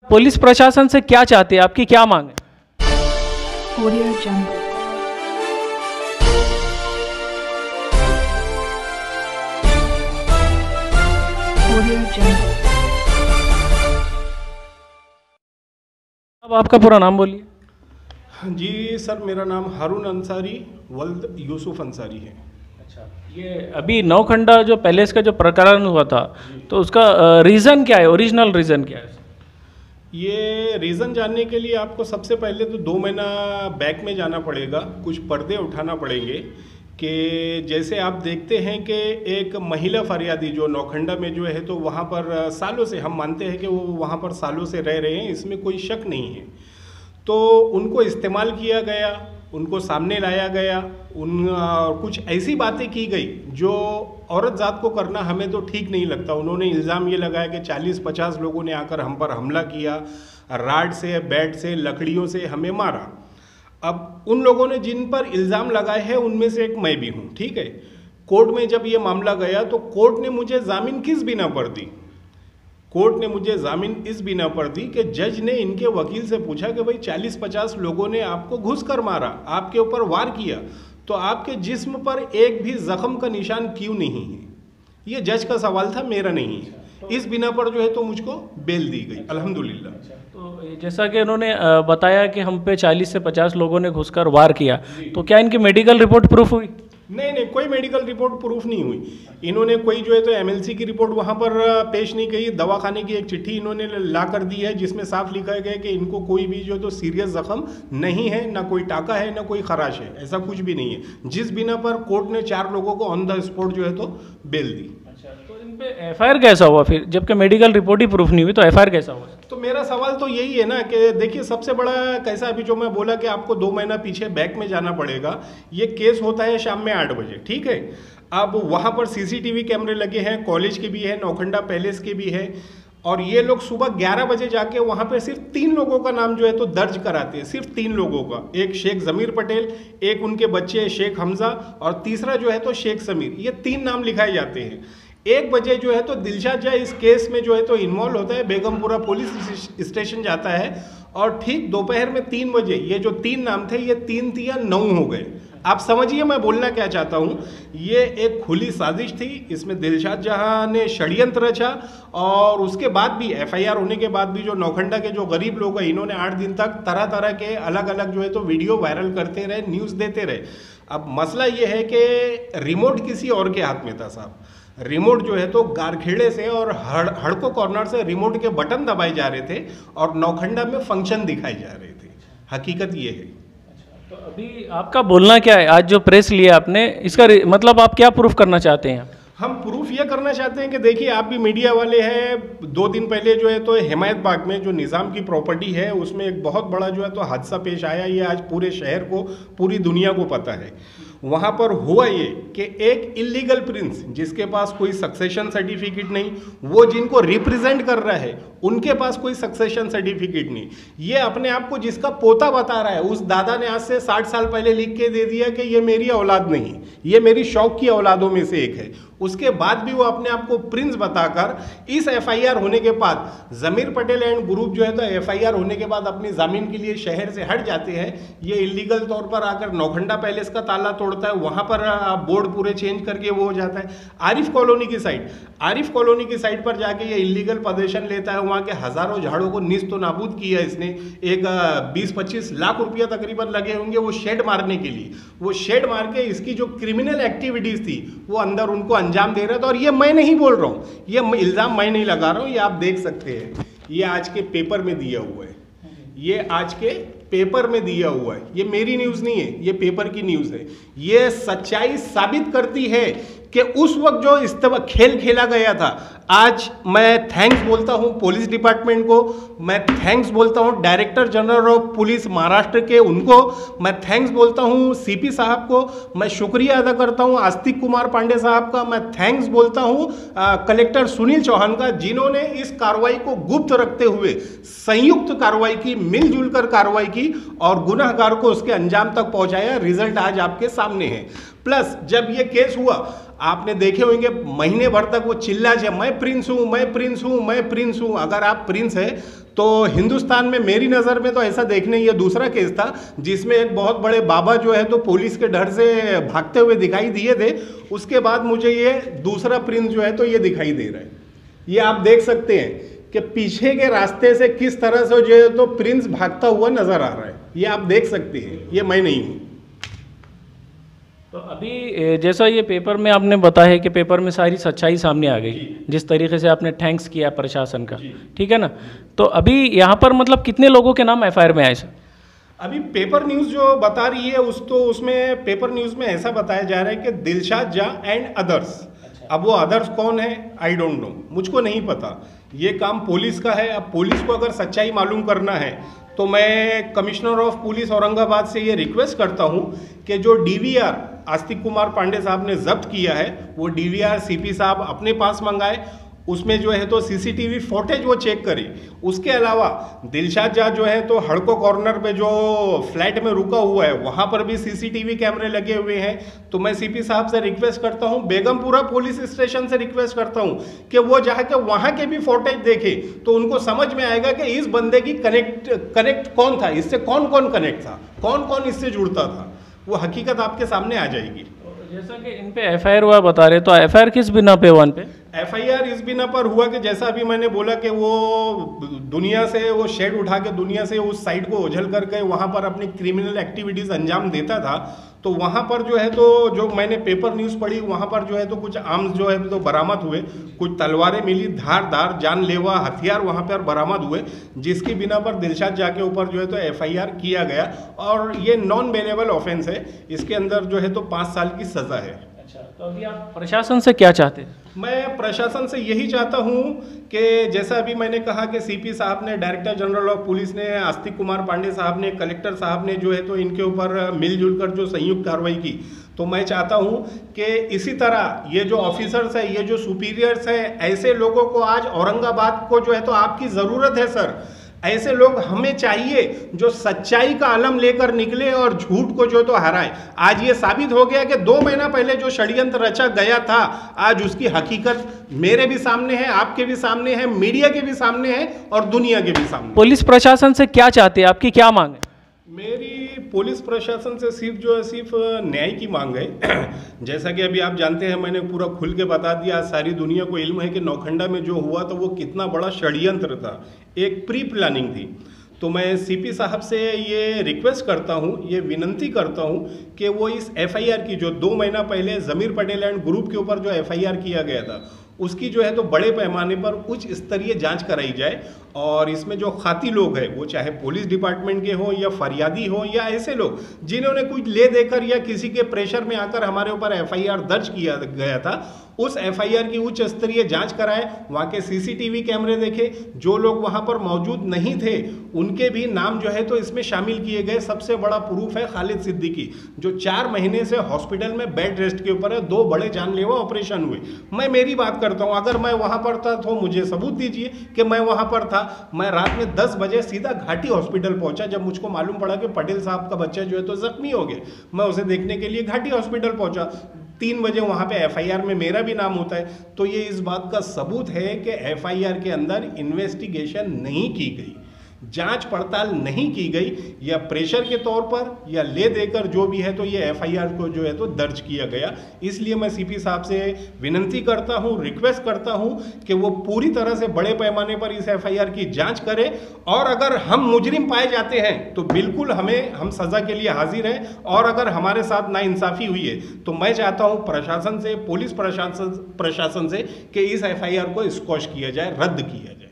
Police प्रशासन से क्या चाहते हैं, आपकी क्या मांग है? Audio Jungle. Audio Jungle. अब आपका पूरा नाम बोलिए। जी सर, मेरा नाम हारून अंसारी वल्द यूसुफ अंसारी है। अच्छा, ये अभी नौखंडा जो पैलेस का जो प्रकरण हुआ था, तो उसका रीज़न क्या है, ओरिजिनल रीज़न क्या है? ये रीज़न जानने के लिए आपको सबसे पहले तो 2 महीना बैक में जाना पड़ेगा, कुछ पर्दे उठाना पड़ेंगे कि जैसे आप देखते हैं कि एक महिला फरियादी जो नौखंडा में जो है, तो वहाँ पर सालों से हम मानते हैं कि वो वहाँ पर सालों से रह रहे हैं, इसमें कोई शक नहीं है। तो उनको इस्तेमाल किया गया, उनको सामने लाया गया, कुछ ऐसी बातें की गई जो औरत जात को करना हमें तो ठीक नहीं लगता। उन्होंने इल्ज़ाम ये लगाया कि 40-50 लोगों ने आकर हम पर हमला किया, राड से, बैट से, लकड़ियों से हमें मारा। अब उन लोगों ने जिन पर इल्ज़ाम लगाए हैं उनमें से एक मैं भी हूँ, ठीक है। कोर्ट में जब ये मामला गया तो कोर्ट ने मुझे जामीन किस बिना पर दी? कोर्ट ने मुझे जामीन इस बिना पर दी कि जज ने इनके वकील से पूछा कि भाई 40-50 लोगों ने आपको घुस कर मारा, आपके ऊपर वार किया, तो आपके जिस्म पर एक भी जख्म का निशान क्यों नहीं है? ये जज का सवाल था, मेरा नहीं है। इस बिना पर जो है तो मुझको बेल दी गई, अल्हम्दुलिल्लाह। तो जैसा कि उन्होंने बताया कि हम पे 40 से 50 लोगों ने घुसकर वार किया, तो क्या इनकी मेडिकल रिपोर्ट प्रूफ हुई? नहीं, कोई मेडिकल रिपोर्ट प्रूफ नहीं हुई। इन्होंने कोई जो है तो एमएलसी की रिपोर्ट वहाँ पर पेश नहीं की। दवाखाने की एक चिट्ठी इन्होंने ला कर दी है जिसमें साफ लिखा गया कि इनको कोई भी जो है तो सीरियस जख्म नहीं है, ना कोई टाका है, ना कोई खराश है, ऐसा कुछ भी नहीं है। जिस बिना पर कोर्ट ने 4 लोगों को ऑन द स्पॉट जो है तो बेल दी। अच्छा, तो इन पे एफआईआर कैसा हुआ फिर, जबकि मेडिकल रिपोर्ट ही प्रूफ नहीं हुई, तो एफआईआर कैसा हुआ? तो मेरा सवाल तो यही है ना कि देखिए, सबसे बड़ा कैसा, अभी जो मैं बोला कि आपको 2 महीना पीछे बैक में जाना पड़ेगा। ये केस होता है शाम में 8 बजे, ठीक है। अब वहाँ पर सीसीटीवी कैमरे लगे हैं, कॉलेज के भी है, नौखंडा पैलेस के भी है, और ये लोग सुबह 11 बजे जाके वहाँ पे सिर्फ 3 लोगों का नाम जो है तो दर्ज कराते हैं, सिर्फ 3 लोगों का। एक शेख ज़मीर पटेल, एक उनके बच्चे शेख हमजा, और तीसरा जो है तो शेख समीर। ये 3 नाम लिखाए जाते हैं। 1 बजे जो है तो दिलशाद जा इस केस में जो है तो इन्वॉल्व होता है, बेगमपुरा पुलिस स्टेशन जाता है, और ठीक दोपहर में 3 बजे ये जो 3 नाम थे, ये 3 या 9 हो गए। आप समझिए मैं बोलना क्या चाहता हूँ। ये एक खुली साजिश थी, इसमें दिलशाद जहां ने षड्यंत्र रचा, और उसके बाद भी एफआईआर होने के बाद भी जो नौखंडा के जो गरीब लोग हैं, इन्होंने 8 दिन तक तरह तरह के अलग अलग जो है तो वीडियो वायरल करते रहे, न्यूज़ देते रहे। अब मसला ये है कि रिमोट किसी और के हाथ में था साहब। रिमोट जो है तो गारखेड़े से और हड़को कॉर्नर से रिमोट के बटन दबाए जा रहे थे और नौखंडा में फंक्शन दिखाए जा रहे थे। हकीकत ये है। तो अभी आपका बोलना क्या है, आज जो प्रेस लिया आपने, इसका मतलब आप क्या प्रूफ करना चाहते हैं? हम प्रूफ ये करना चाहते हैं कि देखिए, आप भी मीडिया वाले हैं। 2 दिन पहले जो है तो हिमायत बाग में जो निज़ाम की प्रॉपर्टी है उसमें एक बहुत बड़ा जो है तो हादसा पेश आया। ये आज पूरे शहर को, पूरी दुनिया को पता है। वहाँ पर हुआ ये कि एक इलीगल प्रिंस जिसके पास कोई सक्सेशन सर्टिफिकेट नहीं, वो जिनको रिप्रेजेंट कर रहा है उनके पास कोई सक्सेशन सर्टिफिकेट नहीं, ये अपने आप को जिसका पोता बता रहा है, उस दादा ने आज से 60 साल पहले लिख के दे दिया कि ये मेरी औलाद नहीं, ये मेरी शौक की औलादों में से एक है। उसके बाद भी वो अपने आप को प्रिंस बताकर, इस एफआईआर होने के बाद ज़मीर पटेल एंड ग्रुप जो है तो एफआईआर होने के बाद अपनी ज़मीन के लिए शहर से हट जाते हैं। ये इलीगल तौर पर आकर नौखंडा पैलेस का ताला तोड़ता है, वहाँ पर बोर्ड पूरे चेंज करके वो हो जाता है। आरिफ कॉलोनी की साइड पर जाके ये इलीगल पोजीशन लेता है। वहाँ के हज़ारों झाड़ों को निस्तो नाबूद किया इसने। एक 20-25 लाख रुपया तकरीबन लगे होंगे वो शेड मारने के लिए। वो शेड मार के इसकी जो क्रिमिनल एक्टिविटीज़ थी वो अंदर उनको अंजाम दे रहा था। और ये मैं नहीं बोल रहा हूँ, ये इल्ज़ाम मैं नहीं लगा रहा हूँ, ये आप देख सकते हैं। ये आज के पेपर में दिया हुआ है, ये आज के पेपर में दिया हुआ है। ये मेरी न्यूज़ नहीं है, ये पेपर की न्यूज़ है। ये सच्चाई साबित करती है कि उस वक्त जो इस खेल खेला गया था। आज मैं थैंक्स बोलता हूं पुलिस डिपार्टमेंट को, मैं थैंक्स बोलता हूं director general of police Maharashtra के, उनको मैं थैंक्स बोलता हूं सीपी साहब को, मैं शुक्रिया अदा करता हूं आस्तिक कुमार पांडे साहब का, मैं थैंक्स बोलता हूं कलेक्टर सुनील चौहान का, जिन्होंने इस कार्रवाई को गुप्त रखते हुए संयुक्त कार्रवाई की, मिलजुल कर कार्रवाई की और गुनहगार को उसके अंजाम तक पहुंचाया। रिजल्ट आज आपके सामने है। प्लस जब ये केस हुआ, आपने देखे होंगे महीने भर तक वो चिल्ला जाए, मैं प्रिंस हूँ, मैं प्रिंस हूँ, मैं प्रिंस हूँ। अगर आप प्रिंस है तो हिंदुस्तान में मेरी नज़र में तो ऐसा देखने ये दूसरा केस था जिसमें एक बहुत बड़े बाबा जो है तो पुलिस के डर से भागते हुए दिखाई दिए थे। उसके बाद मुझे ये दूसरा प्रिंस जो है तो ये दिखाई दे रहा है। ये आप देख सकते हैं कि पीछे के रास्ते से किस तरह से जो है तो प्रिंस भागता हुआ नजर आ रहा है। ये आप देख सकते हैं, ये मैं नहीं हूँ। तो अभी जैसा ये पेपर में आपने बताया है कि पेपर में सारी सच्चाई सामने आ गई, जिस तरीके से आपने थैंक्स किया प्रशासन का, ठीक है ना। तो अभी यहाँ पर मतलब कितने लोगों के नाम एफआईआर में आए सर? अभी पेपर न्यूज़ जो बता रही है उसमें पेपर न्यूज़ में ऐसा बताया जा रहा है कि दिलशाद जा एंड अदर्स। अब वो अदर्स कौन है आई डोंट नो, मुझको नहीं पता। ये काम पुलिस का है। अब पुलिस को अगर सच्चाई मालूम करना है तो मैं कमिश्नर ऑफ पुलिस औरंगाबाद से ये रिक्वेस्ट करता हूँ कि जो डीवीआर आस्तिक कुमार पांडे साहब ने जब्त किया है वो डीवीआर सीपी साहब अपने पास मंगाए, उसमें जो है तो सीसीटीवी फुटेज वो चेक करे। उसके अलावा दिलशाद जा जो है तो हड़को कॉर्नर पे जो फ्लैट में रुका हुआ है वहाँ पर भी सीसीटीवी कैमरे लगे हुए हैं। तो मैं सीपी साहब से रिक्वेस्ट करता हूँ, बेगमपुरा पुलिस स्टेशन से रिक्वेस्ट करता हूँ कि वो जाके वहाँ के भी फुटेज देखे तो उनको समझ में आएगा कि इस बंदे की कनेक्ट कौन था, इससे कौन कौन कनेक्ट था, कौन कौन इससे जुड़ता था, वो हकीकत आपके सामने आ जाएगी। जैसा कि इन पे एफआईआर हुआ बता रहे, तो एफआईआर किस बिना पे हुआ इन पे? एफआईआर इस बिना पर हुआ कि जैसा अभी मैंने बोला कि वो दुनिया से वो शेड उठा के दुनिया से उस साइड को उछल करके वहाँ पर अपनी क्रिमिनल एक्टिविटीज़ अंजाम देता था। तो वहाँ पर जो है तो जो मैंने पेपर न्यूज़ पढ़ी वहाँ पर जो है तो कुछ आर्म्स जो है तो बरामद हुए, कुछ तलवारें मिली, धारदार जानलेवा हथियार वहाँ पर बरामद हुए, जिसकी बिना पर दिलशाद जा के ऊपर जो है तो एफआईआर किया गया। और ये नॉन बेलेबल ऑफेंस है, इसके अंदर जो है तो 5 साल की सज़ा है। अच्छा, तो अभी आप प्रशासन से क्या चाहते हैं? मैं प्रशासन से यही चाहता हूं कि जैसा अभी मैंने कहा कि सीपी साहब ने, डायरेक्टर जनरल ऑफ पुलिस ने, आस्तिक कुमार पांडे साहब ने, कलेक्टर साहब ने जो है तो इनके ऊपर मिलजुल कर जो संयुक्त कार्रवाई की, तो मैं चाहता हूं कि इसी तरह ये जो ऑफिसर्स है, ये जो सुपीरियर्स है, ऐसे लोगों को आज औरंगाबाद को जो है तो आपकी ज़रूरत है सर। ऐसे लोग हमें चाहिए जो सच्चाई का आलम लेकर निकले और झूठ को जो तो हराए। आज ये साबित हो गया कि 2 महीना पहले जो षड्यंत्र रचा गया था आज उसकी हकीकत मेरे भी सामने है, आपके भी सामने है, मीडिया के भी सामने है और दुनिया के भी सामने। पुलिस प्रशासन से क्या चाहते हैं, आपकी क्या मांग है? मेरी पुलिस प्रशासन से सिर्फ न्याय की मांग है। जैसा कि अभी आप जानते हैं, मैंने पूरा खुल के बता दिया, सारी दुनिया को इल्म है कि नौखंडा में जो हुआ तो वो कितना बड़ा षड्यंत्र था, एक प्री प्लानिंग थी। तो मैं सीपी साहब से ये रिक्वेस्ट करता हूँ, ये विनंती करता हूँ कि वो इस एफआईआर की जो 2 महीना पहले ज़मीर पटेल एंड ग्रुप के ऊपर जो एफआईआर किया गया था उसकी जो है तो बड़े पैमाने पर उच्च स्तरीय जांच कराई जाए। और इसमें जो खाती लोग हैं वो चाहे पुलिस डिपार्टमेंट के हो या फरियादी हो या ऐसे लोग जिन्होंने कुछ ले देकर या किसी के प्रेशर में आकर हमारे ऊपर एफआईआर दर्ज किया गया था, उस एफआईआर की उच्च स्तरीय जांच कराए, वहाँ के सीसीटीवी कैमरे देखे, जो लोग वहाँ पर मौजूद नहीं थे उनके भी नाम जो है तो इसमें शामिल किए गए। सबसे बड़ा प्रूफ है खालिद सिद्दीकी, जो 4 महीने से हॉस्पिटल में बेड रेस्ट के ऊपर है, 2 बड़े जानलेवा ऑपरेशन हुए। मैं मेरी बात करता हूँ, अगर मैं वहाँ पर था तो मुझे सबूत दीजिए कि मैं वहाँ पर था। मैं रात में 10 बजे सीधा घाटी हॉस्पिटल पहुँचा, जब मुझको मालूम पड़ा कि पटेल साहब का बच्चा जो है तो जख्मी हो गया। मैं उसे देखने के लिए घाटी हॉस्पिटल पहुँचा। 3 बजे वहाँ पे एफआईआर में मेरा भी नाम होता है। तो ये इस बात का सबूत है कि एफआईआर के अंदर इन्वेस्टिगेशन नहीं की गई, जांच पड़ताल नहीं की गई, या प्रेशर के तौर पर या ले देकर जो भी है तो ये एफआईआर को जो है तो दर्ज किया गया। इसलिए मैं सीपी साहब से विनंती करता हूं, रिक्वेस्ट करता हूं कि वो पूरी तरह से बड़े पैमाने पर इस एफआईआर की जांच करें, और अगर हम मुजरिम पाए जाते हैं तो बिल्कुल हम सजा के लिए हाजिर हैं। और अगर हमारे साथ नाइंसाफी हुई है तो मैं चाहता हूं प्रशासन से, पुलिस प्रशासन से कि इस एफआईआर को स्क्वॉश किया जाए, रद्द किया जाए।